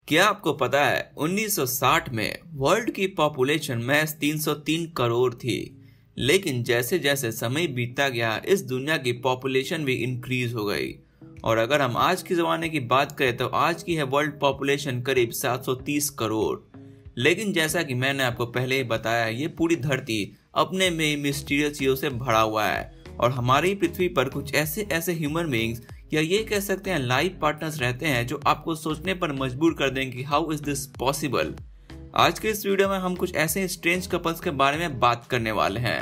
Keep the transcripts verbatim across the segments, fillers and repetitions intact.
क्या आपको पता है उन्नीस सौ साठ में वर्ल्ड की पॉपुलेशन महज तीन सौ तीन करोड़ थी, लेकिन जैसे जैसे समय बीतता गया इस दुनिया की पॉपुलेशन भी इंक्रीज हो गई। और अगर हम आज के ज़माने की बात करें तो आज की है वर्ल्ड पॉपुलेशन करीब सात सौ तीस करोड़। लेकिन जैसा कि मैंने आपको पहले ही बताया, ये पूरी धरती अपने में मिस्टीरियस चीज़ों से भरा हुआ है और हमारी पृथ्वी पर कुछ ऐसे ऐसे ह्यूमन बीइंग्स या ये कह सकते हैं लाइफ पार्टनर्स रहते हैं जो आपको सोचने पर मजबूर कर देंगे हाउ इज दिस पॉसिबल। आज के इस वीडियो में हम कुछ ऐसे स्ट्रेंज कपल्स के बारे में बात करने वाले हैं।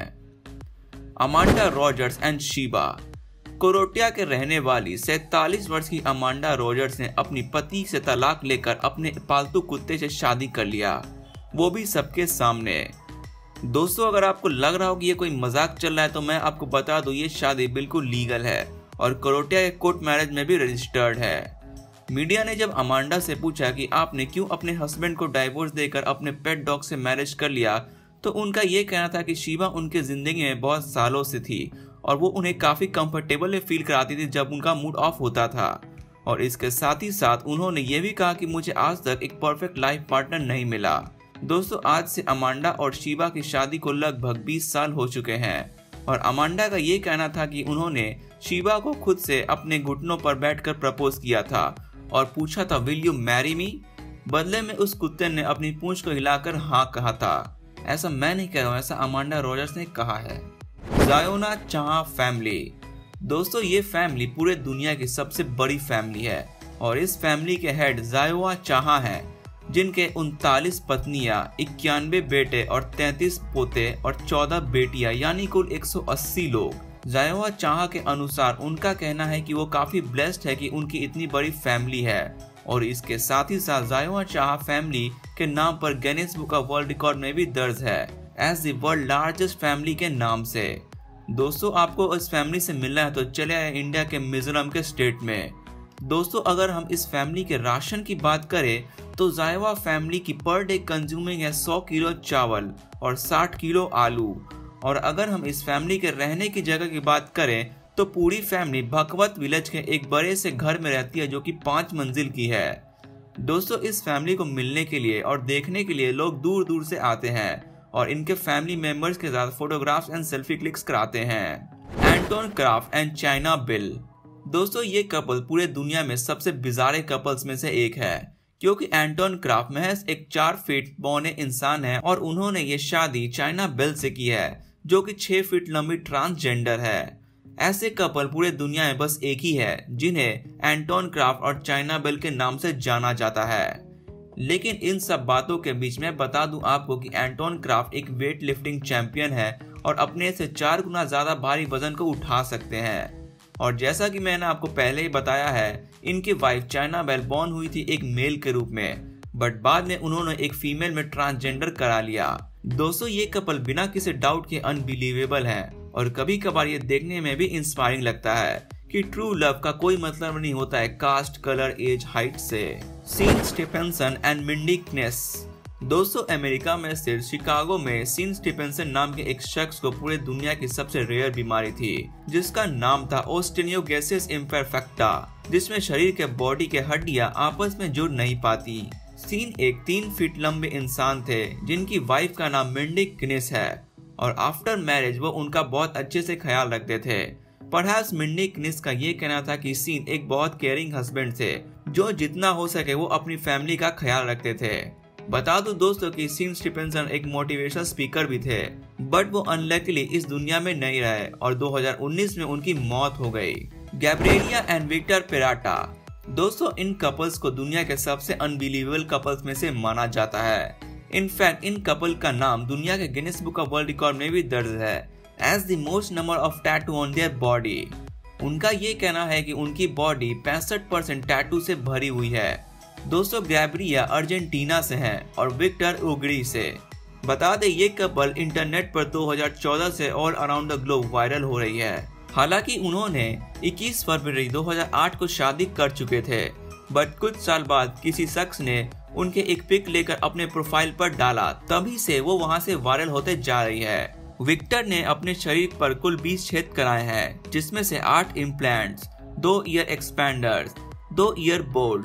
Amanda Rogers and Sheba. कोरोटिया के रहने वाली सैतालीस वर्ष की अमांडा रॉजर्स ने अपनी पति से तलाक लेकर अपने पालतू कुत्ते से शादी कर लिया, वो भी सबके सामने। दोस्तों, अगर आपको लग रहा हो कि ये कोई मजाक चल रहा है तो मैं आपको बता दूं, ये शादी बिल्कुल लीगल है और कोरोटिया के कोर्ट मैरिज में भी रजिस्टर्ड है। मीडिया ने जब अमांडा से पूछा कि आपने क्यों अपने हस्बैंड को डाइवोर्स देकर अपने पेट डॉग से मैरिज कर लिया, तो उनका ये कहना था कि शीबा उनके जिंदगी में बहुत सालों से थी और वो उन्हें काफी कंफर्टेबल फील कराती थी जब उनका मूड ऑफ होता था। और इसके साथ ही साथ उन्होंने ये भी कहा कि मुझे आज तक एक परफेक्ट लाइफ पार्टनर नहीं मिला। दोस्तों, आज से अमांडा और शीबा की शादी को लगभग बीस साल हो चुके हैं और अमांडा का ये कहना था कि उन्होंने शीबा को खुद से अपने घुटनों पर बैठकर प्रपोज किया था और पूछा था विल यू मैरी मी। बदले में उस कुत्ते ने अपनी पूंछ को हिलाकर हाँ कहा था। ऐसा मैं नहीं कह रहा हूँ, ऐसा अमांडा रॉजर्स ने कहा है। जायोना चाह फैमिली। दोस्तों, ये फैमिली पूरे दुनिया की सबसे बड़ी फैमिली है और इस फैमिली के हेड जायोआ चाह हैं, जिनके उनतालीस पत्नियां, इक्यानवे बेटे और तैंतीस पोते और चौदह बेटियां, यानी कुल एक सौ अस्सी लोग। जायोआ चाह के अनुसार उनका कहना है कि वो काफी ब्लेस्ड है कि उनकी इतनी बड़ी फैमिली है और इसके साथ ही साथ जायोआ चाह फैमिली के नाम पर Guinness book of world record में भी दर्ज है as the world largest family के नाम से। दोस्तों, आपको इस फैमिली से मिलना है तो चले आए इंडिया के मिजोरम के स्टेट में। दोस्तों, अगर हम इस फैमिली के राशन की बात करें तो जायोआ फैमिली की पर डे कंज्यूमिंग है सौ किलो चावल और साठ किलो आलू। और अगर हम इस फैमिली के रहने की जगह की बात करें तो पूरी फैमिली भगवत विलेज के एक बड़े से घर में रहती है जो कि पांच मंजिल की है। दोस्तों, इस फैमिली को मिलने के लिए और देखने के लिए लोग दूर दूर से आते हैं और इनके फैमिली मेंबर्स के साथ फोटोग्राफ्स एंड सेल्फी क्लिक्स कराते हैं। Anton Kraft and China Bell. दोस्तों, ये कपल पूरे दुनिया में सबसे बिजारे कपल्स में से एक है क्योंकि एंटोन क्राफ्ट महज एक चार फीट बौने इंसान है और उन्होंने ये शादी चाइना बेल से की है जो कि छह फीट लंबी ट्रांसजेंडर है। ऐसे कपल पूरे दुनिया में बस एक ही है जिन्हें एंटोन क्राफ्ट और चाइना बेल के नाम से जाना जाता है। लेकिन इन सब बातों के बीच में बता दूं आपको कि एंटोन क्राफ्ट एक वेट लिफ्टिंग चैंपियन है और अपने से चार गुना ज्यादा भारी वजन को उठा सकते हैं। और जैसा कि मैंने आपको पहले ही बताया है, इनकी वाइफ चाइना बेल बॉर्न हुई थी एक मेल के रूप में, बट बाद में उन्होंने एक फीमेल में ट्रांसजेंडर करा लिया। दोस्तों, ये कपल बिना किसी डाउट के अनबिलीवेबल है और कभी कभार ये देखने में भी इंस्पायरिंग लगता है कि ट्रू लव का कोई मतलब नहीं होता है कास्ट, कलर, एज, हाइट से। Sean Stephenson and Mindy Kness. दोस्तों, अमेरिका में स्थित शिकागो में सीन स्टीफेंसन नाम के एक शख्स को पूरे दुनिया की सबसे रेयर बीमारी थी जिसका नाम था ओस्टेनियोगेसिस इम्परफेक्टा, जिसमें शरीर के बॉडी के हड्डियां आपस में जुड़ नहीं पाती। सीन एक तीन फीट लंबे इंसान थे जिनकी वाइफ का नाम मिंडी क्नेस है और आफ्टर मैरिज वो उनका बहुत अच्छे से ख्याल रखते थे। परहैप्स मिंडी क्नेस का ये कहना था कि सीन एक बहुत केयरिंग हस्बैंड थे जो जितना हो सके वो अपनी फैमिली का ख्याल रखते थे। बता दूं दोस्तों कि सीन स्टीफेंसन एक मोटिवेशनल स्पीकर भी थे, बट वो अनलकीली इस दुनिया में नहीं रहे और दो हज़ार उन्नीस में उनकी मौत हो गई। Gabriela and Victor Peralta. दोस्तों, इन कपल्स को दुनिया के सबसे अनबिलीवेबल कपल्स में से माना जाता है। इनफैक्ट इन कपल का नाम दुनिया के Guinness book of world record में भी दर्ज है as the most number of tattoo on their body. उनका ये कहना है कि उनकी बॉडी पैंसठ परसेंट टैटू से भरी हुई है। दोस्तों, गैब्रिया अर्जेंटीना से हैं और विक्टर उगड़ी से। बता दें, ये कपल इंटरनेट पर दो हज़ार चौदह से all around the globe viral हो रही है। हालांकि उन्होंने इक्कीस फरवरी दो हज़ार आठ को शादी कर चुके थे, बट कुछ साल बाद किसी शख्स ने उनके एक पिक लेकर अपने प्रोफाइल पर डाला, तभी से वो वहां से वायरल होते जा रही है। विक्टर ने अपने शरीर पर कुल बीस छेद कराए हैं जिसमें से आठ इम्प्लांट्स, दो ईयर एक्सपैंडर्स, दो ईयर बोल्ट,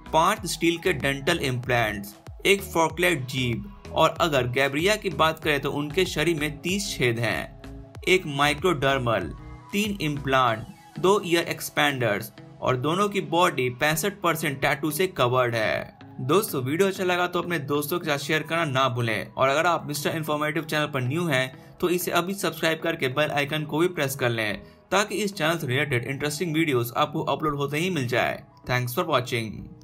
पांच स्टील के डेंटल इम्प्लांट्स, एक फोर्कलेट जीभ और अगर गैब्रिया की बात करें तो उनके शरीर में तीस छेद हैं, एक माइक्रोडर्मल, तीन इम्प्लांट, दो ईयर एक्सपैंडर्स और दोनों की बॉडी पैंसठ परसेंट टैटू से कवर्ड है। दोस्तों वीडियो अच्छा लगा तो अपने दोस्तों के साथ शेयर करना ना भूलें और अगर आप मिस्टर इन्फॉर्मेटिव चैनल पर न्यू हैं तो इसे अभी सब्सक्राइब करके बेल आइकन को भी प्रेस कर लें ताकि इस चैनल से रिलेटेड इंटरेस्टिंग वीडियोस आपको अपलोड होते ही मिल जाए। Thanks for watching.